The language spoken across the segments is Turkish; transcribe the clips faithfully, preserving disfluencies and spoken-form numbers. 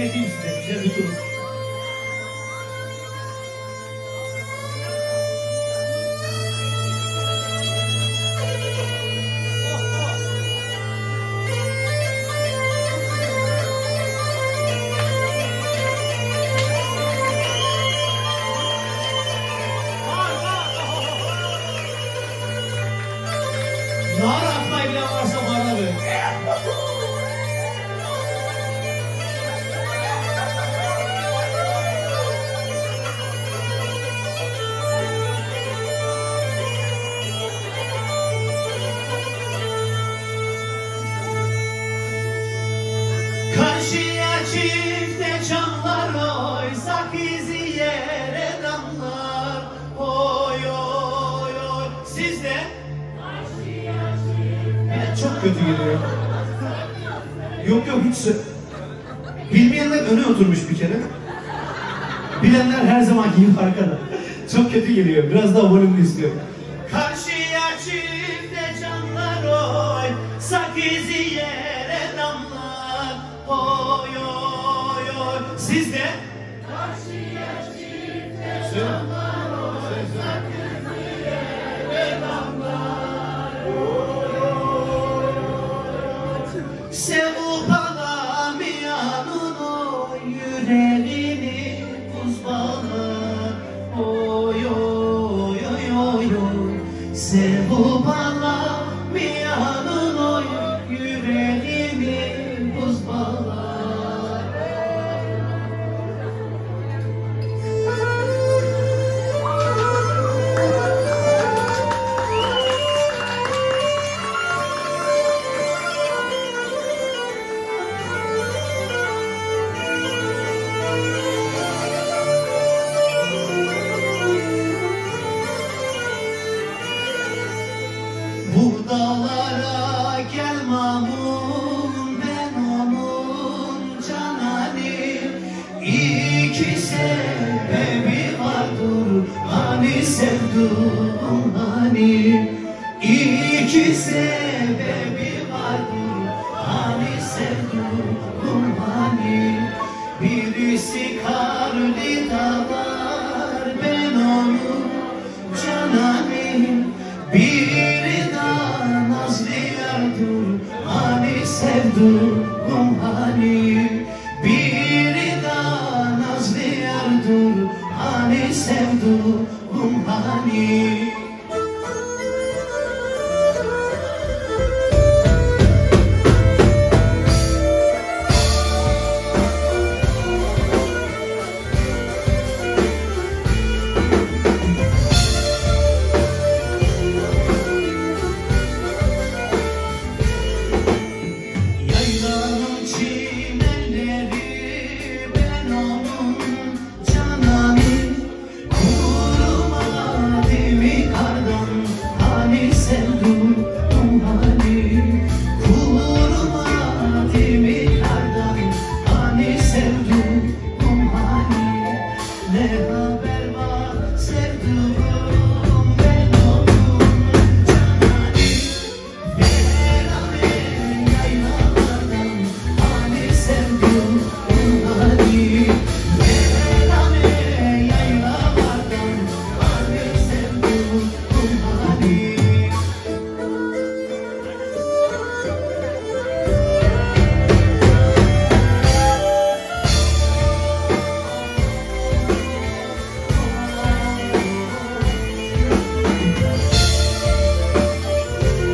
dinleteyim size. Güzel bir tur. Nara atmayı bilen varsa bana ver. Karşıya çifte çamlar oysa bizi yere damlar. Oy oy oy. Siz de? Çok kötü geliyor. Yok yok hiç. Bilmeyenler öne oturmuş bir kere. Bilenler her zamanki gibi arkada. Çok kötü geliyor. Biraz daha volümlü istiyorum. Karşıya çifte canlar oy, sakizi yere damlar. Oy oy oy. Siz de? Karşıya çifte canlar oy, sakizi yere damlar. Sevu bana miyanın o yüreğini buz bağlar. Oy oy oy oy oy. Sevu bana miyanın o yüreğini buz bağlar. Bu dağlara gel mamum, ben onun cananim. İki sebebi vardır, hani sevduğum hani. İki sebebi vardır, hani sevduğum hani. Birisi karlı dağlar, ben onun cananim. Biri de nazlı yardır, hani sevduğum hani. Biri de nazlı yardır, hani sevduğum hani.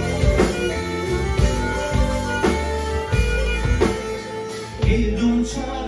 Çağ